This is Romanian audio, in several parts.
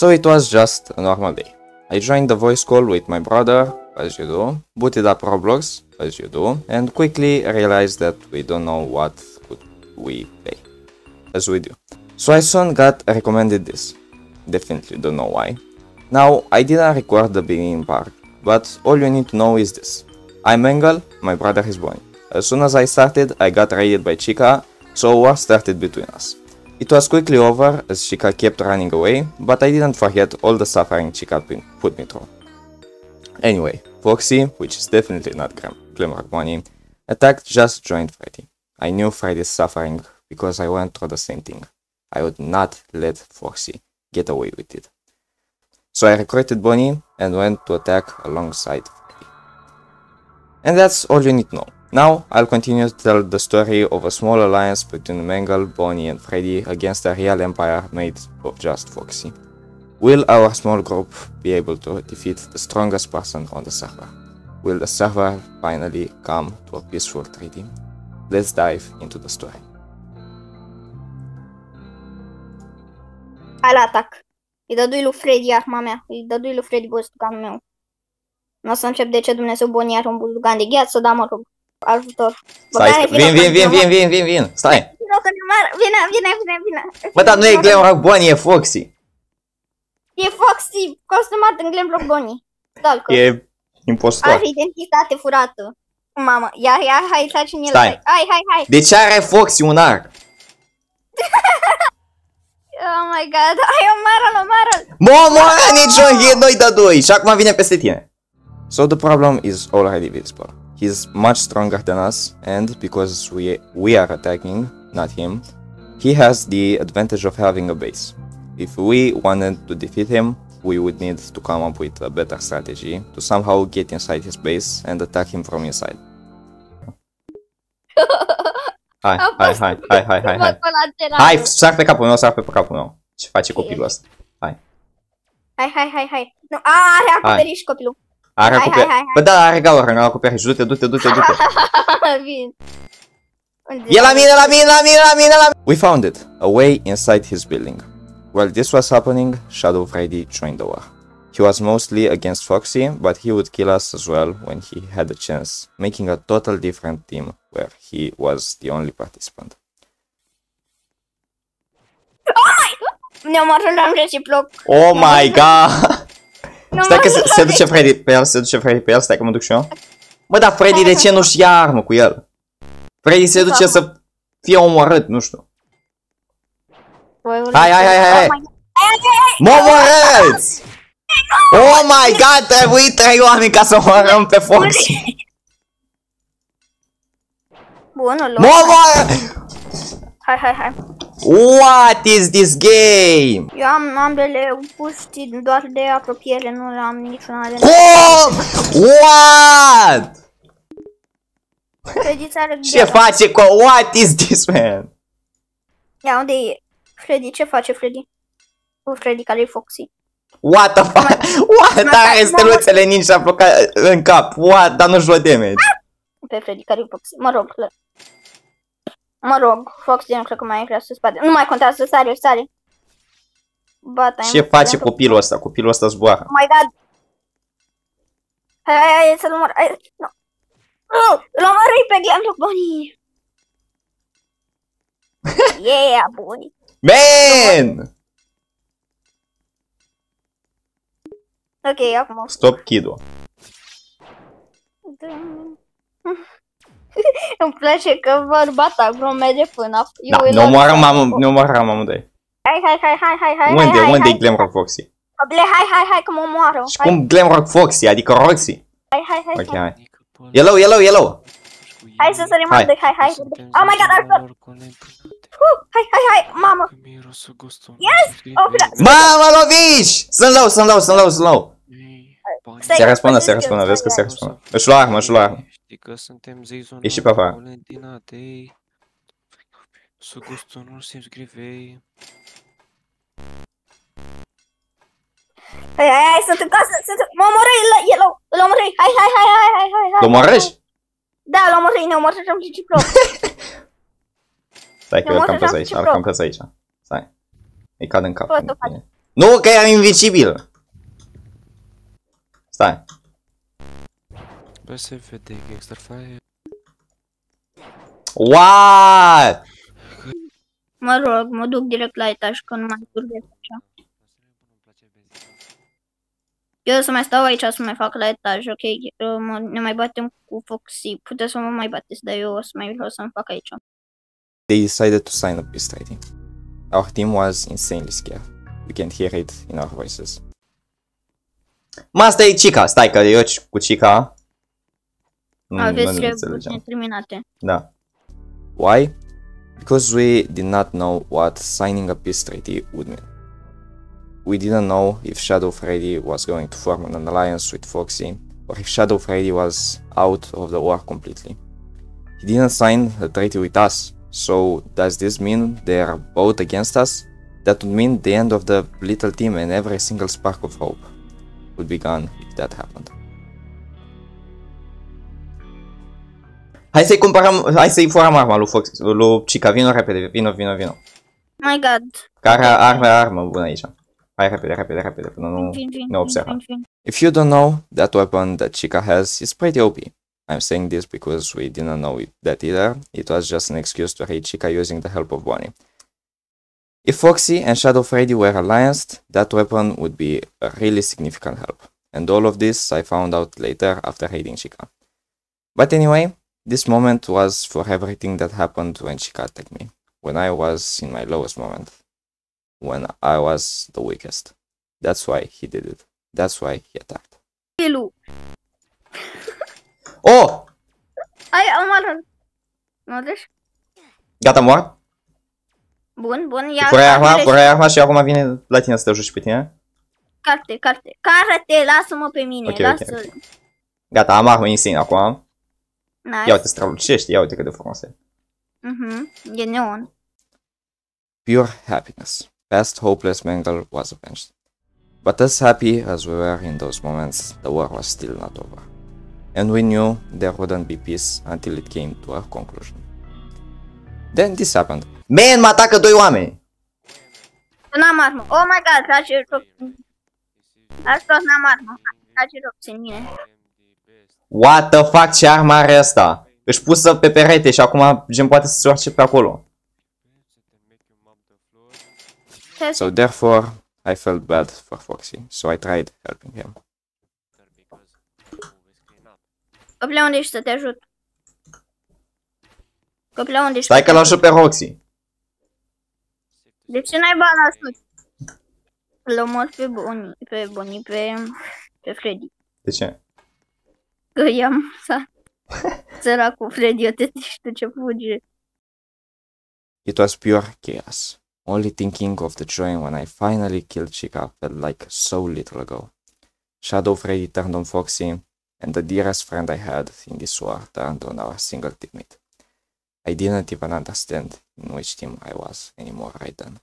So it was just a normal day. I joined the voice call with my brother, as you do, booted up Roblox, as you do, and quickly realized that we don't know what could we play, as we do. So I soon got recommended this. Definitely don't know why. Now, I didn't record the beginning part, but all you need to know is this. I'm Engel, my brother is Bonnie. As soon as I started, I got raided by Chica, so war started between us. It was quickly over as Chica kept running away, but I didn't forget all the suffering Chica put me through. Anyway, Foxy, which is definitely not Glamrock Bonnie, attacked just joined Freddy. I knew Freddy's suffering because I went through the same thing. I would not let Foxy get away with it. So I recruited Bonnie and went to attack alongside Freddy. And that's all you need to know. Now, I'll continue to tell the story of a small alliance between Mangle, Bonnie and Freddy against a real empire made of just Foxy. Will our small group be able to defeat the strongest person on the server? Will the server finally come to a peaceful treaty? Let's dive into the story. Hai la atac. Îi dădui lui Freddy arma mea. Îi dădui lui Freddy bustuganul meu. Nu o să încep de ce Dumnezeu Bonnie are un bustugan de gheață, dar mă rog. Ajutor. Stai, vin, stai. Vine. Bă, dar nu e Glamrock Bonnie, e Foxy. E Foxy, costumat în Glamrock Bonnie. Dalcă. E impostor. Are identitate furată. Mamă, ia, hai, tragi în el. Stai. Hai. De ce are Foxy un arc? Oh my god, hai, omoară-l. Momoară niciun hit, 2 de 2 și acum vine peste tine. So the problem is already visible. He's much stronger than us, and because we are attacking, not him, he has the advantage of having a base. If we wanted to defeat him, we would need to come up with a better strategy to somehow get inside his base and attack him from inside. Hai. Hai, sar pe capul meu, Ce face copilul ăsta? Hai. Nu, are acoperiș copilul. Are acoperiș. Bă, da, are gaură, are acoperiș. Du-te. Vin. E la mine! We found it, a way inside his building. While this was happening, Shadow Freddy joined the war. He was mostly against Foxy, but he would kill us as well when he had a chance, making a total different team where he was the only participant. Ne omorâm reciproc. Oh my god! Stai că se duce Freddy pe el, stai că mă duc și eu. Bă, dar Freddy de ce nu-și ia armă cu el? Freddy se duce să fie omorât, nu știu. Hai! Mă omorâți! Oh my god, trebuie 3 oameni ca să omorâm pe Foxy. Bunul Mă omoră! Hai. What is this game? Eu am ambele puști doar de apropiere, nu am niciuna de... Cum? What? Freddy ți-are Ce face cu... What is this, man? Ia, unde e? Freddy, ce face Freddy? Cu Freddy care e Foxy. What the fuck? What? Are steluțele ninja blocat în cap. What? Dar nu-și luă damage. Pe Freddy care e Foxy. Mă rog, Foxy nu cred că mai vrea să spate. Nu mai contează, sare. Ce face copilul ăsta? Copilul ăsta zboară. Oh my god. Hai, să-l omor. Îl omorâi pe Glamrock Bonnie. Yeah, Bonnie. Man! Ok, acum. Stop kid-ul. Îmi place că bărbat agro merge până... Da, ne omoarăm amândoi. Hai. Unde e Glamrock Foxy? Hai, că mă omoară. Și cum Glamrock Foxy, adică Roxy? Hai. Ok, hai. Yellow! Hai să sărim amândoi, hai. Oh my god, ajutor! Hai, mamă! Yes! Mamă, lovici! Sunt low! Se răspunde, vezi că se răspunde. Își lua armă. Ieși pe afară. Hai, sunt în casă, mă omorâi, Yellow, îl omorâi, hai. L omorăși? Da, îl omorâi, ne omorâm reciproc. Stai că îl campez aici, Stai. Îi cad în cap. Nu, că eram invisibil! Stai. Bă, se vede Gangster Fire. What? Mă rog, mă duc direct la etaj, că nu mai vorbesc așa. Eu o să mai stau aici să mai fac la etaj, ok? Ne mai batem cu Foxy. Puteți să mă mai bateți, dar eu o să-mi fac aici. They decided to sign a peace treaty. Our team was insanely scared. We can hear it in our voices. Mă, asta e Chica, stai că eu cu Chica Aveți treburi neterminate. Da. Why? Because we did not know what signing a peace treaty would mean. We didn't know if Shadow Freddy was going to form an alliance with Foxy, or if Shadow Freddy was out of the war completely. He didn't sign a treaty with us, so does this mean they are both against us? That would mean the end of the little team and every single spark of hope would be gone if that happened. Hai să-i cumpărăm, hai să-i furăm arma lui Chica, vino repede, vino. My god. Care armă bună aici. Hai repede, până nu ne observă. If you don't know, that weapon that Chica has is pretty OP. I'm saying this because we didn't know that either. It was just an excuse to hate Chica using the help of Bonnie. If Foxy and Shadow Freddy were allianced, that weapon would be a really significant help. And all of this I found out later after hating Chica. But anyway, this moment was for everything that happened when Chica attacked me. When I was in my lowest moment. When I was the weakest. That's why he did it. That's why he attacked. Pilu. Oh! Ai, am mă duci? Gata, mort? Bun, Furai arma și acum vine la tine să te joci pe tine? Carte, lasă-mă pe mine, lasă. Gata, am armă insane acum. Nice. Ia uite, strălucește, ia uite cât de frumos e. E neon. Pure happiness. Past hopeless Mangle was avenged. But as happy as we were in those moments, the war was still not over. And we knew there wouldn't be peace until it came to a conclusion. Then this happened. Man, mă atacă doi oameni! N-am armă. Oh my god, trage joc. Asta n-am armă. Trage joc în mine. What the fuck, ce armă are asta? Își pusă pe perete și acum gen poate să se urce pe acolo. So therefore, I felt bad for Foxy, so I tried helping him. Copile, unde ești să te ajut? Copile, unde ești? Stai că l-am pe Roxy. De ce n-ai bani la sus? L-omor pe Bonnie, pe Freddy. De ce? Că i-am săracul Freddy, eu te știu ce fuge. It was pure chaos. Only thinking of the joy when I finally killed Chica felt like so little ago. Shadow Freddy turned on Foxy, and the dearest friend I had in this war turned on our single teammate. I didn't even understand in which team I was anymore right then.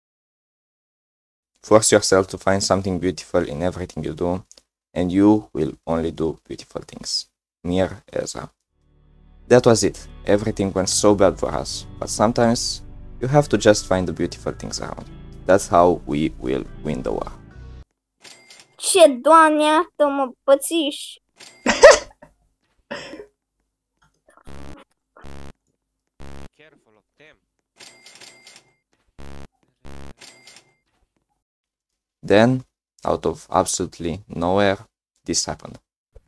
Force yourself to find something beautiful in everything you do, and you will only do beautiful things. Mir Ezra. That was it. Everything went so bad for us, but sometimes you have to just find the beautiful things around. That's how we will win the war. Ce, Doamne, iartă-mă, pățiș! Then, out of absolutely nowhere, this happened.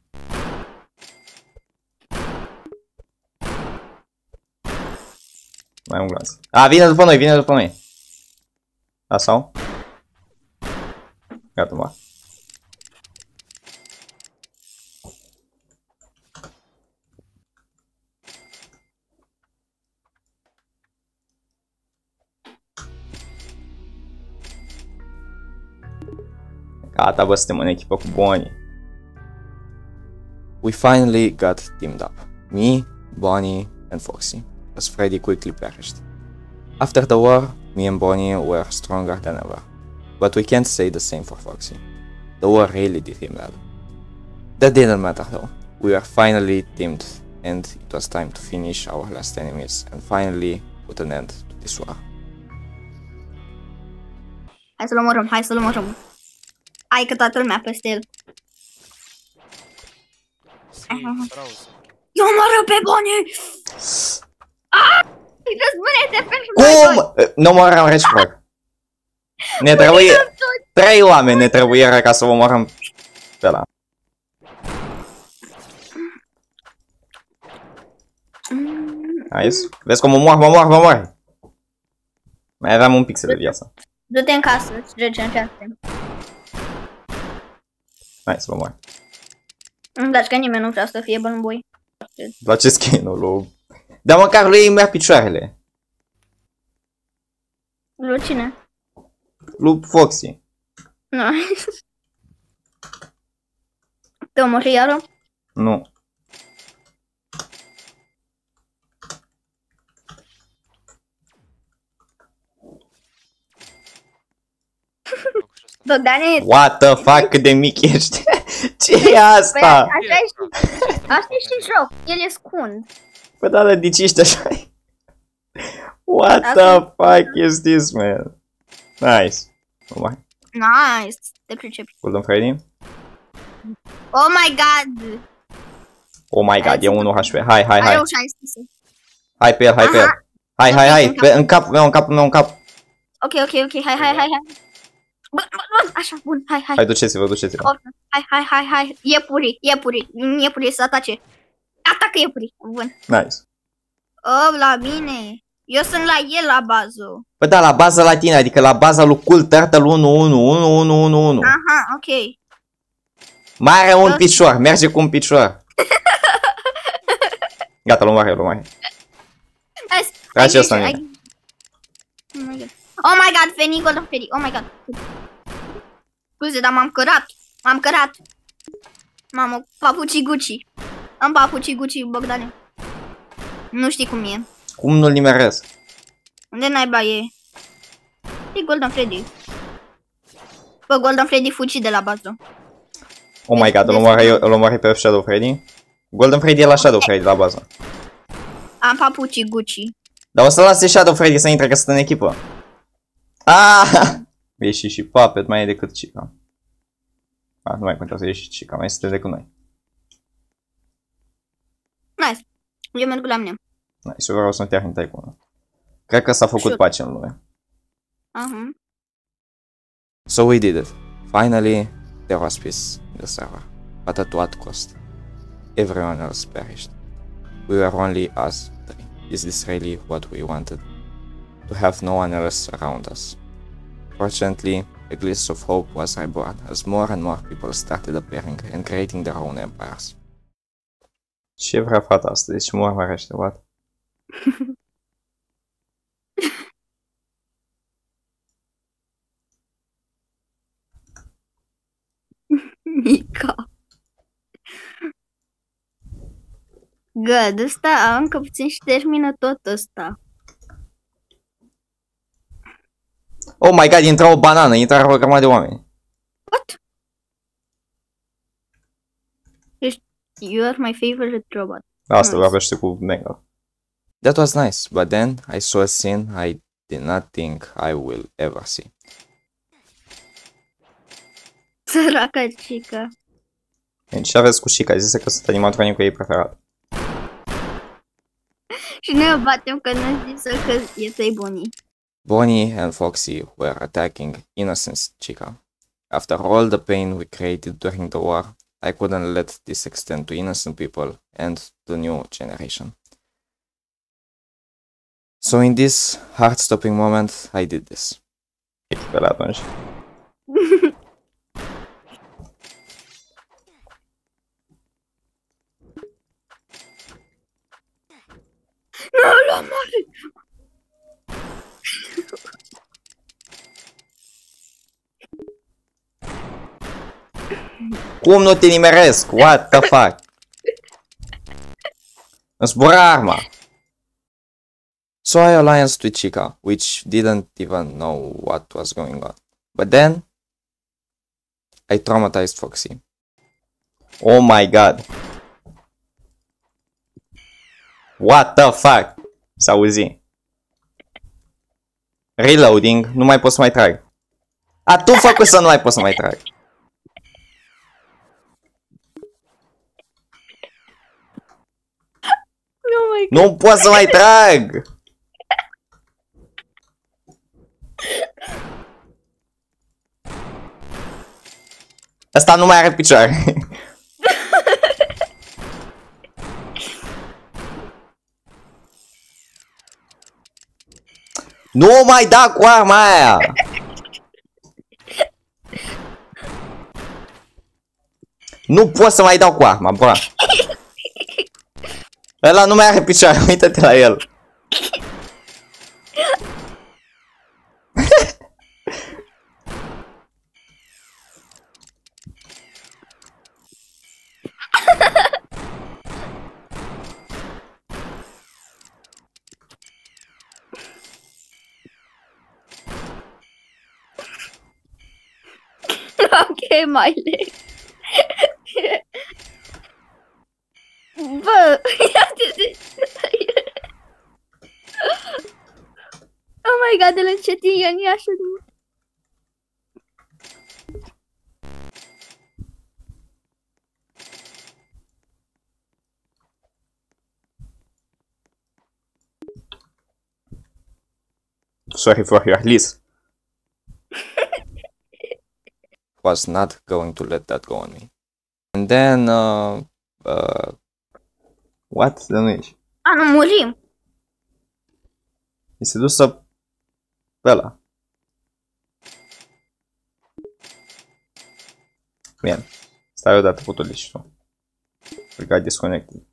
Mai un glonț. Vine după noi, Da, sau? Gata, mă. Gata, bă, suntem în echipă cu Bonnie. We finally got teamed up. Me, Bonnie, and Foxy, as Freddy quickly perished. After the war, me and Bonnie were stronger than ever. But we can't say the same for Foxy. The war really did him bad. That didn't matter though. We were finally teamed, and it was time to finish our last enemies and finally put an end to this war. Hai să-l omorâm, hai să-l omorâm. Hai că toată lumea peste el. Eu omoră pe Bonnie! Răzbune-te pentru noi doi! Cum? Nu omorăm reciproc. Ne trebuie... 3 oameni ne trebuie ca să omorăm pe ăla. Nice. Vezi cum mă moar. Mai aveam un pixel de viață. Du-te în casă, îți regenerează. Hai să mă moar. Îmi place că nimeni nu vrea să fie bănboi. La ce skin-ul lui? Dar măcar lui merg picioarele. Lui cine? Lui Foxy. Nu. Te omori iară? Nu. Bogdane, What the fuck, cât de mic ești? Ce e păi asta? așa e și joc, el e scund. Bă, da, de ce ești așa? What the fuck is this, man? Nice. Nice, te pricepi. Golden Freddy? Oh my god! Oh my god, e 1 HP. Hai. Are o 16. Hai pe el. Hai. În capul meu. Ok, hai. Bun, așa, bun, hai. Hai, duceți-vă. Hai. Iepuri să atace. Atacă iepuri, bun. Nice. Oh, la mine. Eu sunt la el la bază. Bă, da, la baza la tine, adică la baza lui Cool Turtle 1. Aha, ok. Mai are un picior, merge cu un picior. Gata, l-o mare. Trage ăsta în mine. Oh my god, Fanny, Golden Freddy, oh my god. Scuze, dar m-am cărat. Mamă, papucii Gucci. Am papucii Gucci, Bogdane. Nu știi cum e. Cum nu-l nimeresc? Unde naiba e? E Golden Freddy. Bă, Golden Freddy fugi de la bază. Oh my god, îl omoară pe Shadow Freddy? Golden Freddy e la Shadow Freddy la bază. Am papucii Gucci. Dar o să lase Shadow Freddy să intre, că sunt în echipă. Ieși și Puppet mai e decât Chica. Nu mai contează, ieși și Chica, mai este decât noi. Nice. Eu merg la mine. Nice, eu vreau să-mi termin Tycoon. Cred că s-a făcut pace în lume. So we did it. Finally, there was peace in the server. But at what cost? Everyone else perished. We were only us three. Is this really what we wanted? To have no one else around us. Fortunately, a glimpse of hope was reborn as more and more people started appearing and creating their own empires. Ce vrea fata asta? Deci mă urmărește, what? Mica. God, ăsta încă puțin și termină tot ăsta. Oh my god, intra o banană, intra o grămadă de oameni. What? You are my favorite robot. Asta vorbește cu Mega. That was nice, but then I saw a scene I did not think I will ever see. Săraca Chica. Deci ce aveți cu Chica? Zise că sunt animatronicul ei preferat. Și noi o batem că nu zis că e tăi Bonnie. Bonnie and Foxy were attacking innocent Chica. After all the pain we created during the war, I couldn't let this extend to innocent people and the new generation. So in this heart-stopping moment, I did this. Pe atunci. Nu, la mare! Cum nu te nimeresc? What the fuck? Îmi zbura arma. So I allianced with Chica, which didn't even know what was going on. But then, I traumatized Foxy. Oh my god. What the fuck? S-auzi. Reloading, nu mai pot să mai trag. A, tu făcut să nu mai pot să mai trag. Oh my Nu pot să mai trag! Asta nu mai are picioare. Nu mai da cu arma aia! Nu pot să mai dau cu arma, bra. Ăla nu mai are picioare, uită-te la el. Okay, my leg. Bă, oh my god, îl încetin eu, nu așa de mult. Sorry for your release. Was not going to let that go on me. And then, what? De nu ești. A, nu murim. Mi se dus să... Pe ăla. Bine. Stai odată putul și tu. We got disconnected.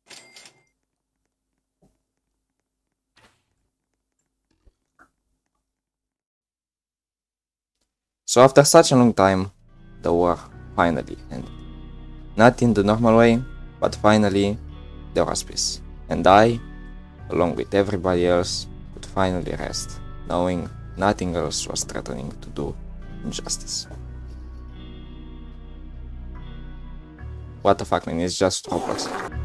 So after such a long time, the war finally ended. Not in the normal way, but finally there was peace. And I, along with everybody else, could finally rest, knowing nothing else was threatening to do injustice. What the fuck, man, it's just Roblox.